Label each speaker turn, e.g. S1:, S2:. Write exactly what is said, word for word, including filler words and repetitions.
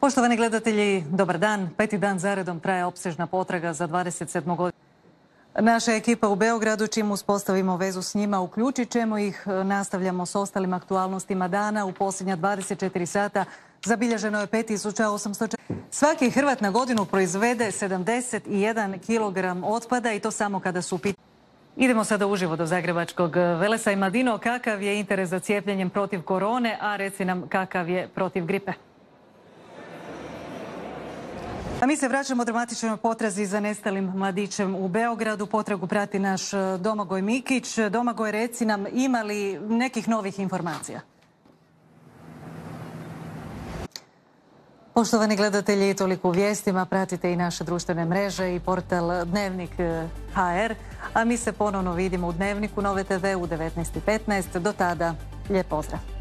S1: Poštovani gledatelji, dobar dan. Peti dan zaredom traje opsežna potraga za dvadeset sedmogodišnjaka. Naša ekipa u Beogradu, čim uspostavimo vezu s njima, uključit ćemo ih. Nastavljamo s ostalim aktualnostima dana. U posljednja dvadeset četiri sata zabilježeno je pet tisuća osamsto četrdeset. Svaki Hrvat na godinu proizvede sedamdeset jedan kilogram otpada i to samo kada su u pitanju. Idemo sada uživo do Zagrebačkog Velesajma. Dino, kakav je interes za cijepljenjem protiv korone, a reci nam kakav je protiv gripe? A mi se vraćamo dramatičnoj potrazi za nestalim mladićem u Beogradu. Potragu prati naš Domagoj Mikić. Domagoj, reci nam, ima li nekih novih informacija? Poštovani gledatelji, toliko u vijestima. Pratite i naše društvene mreže i portal Dnevnik ha er. A mi se ponovno vidimo u Dnevniku Nove te ve u devetnaest i petnaest. Do tada, lijep pozdrav.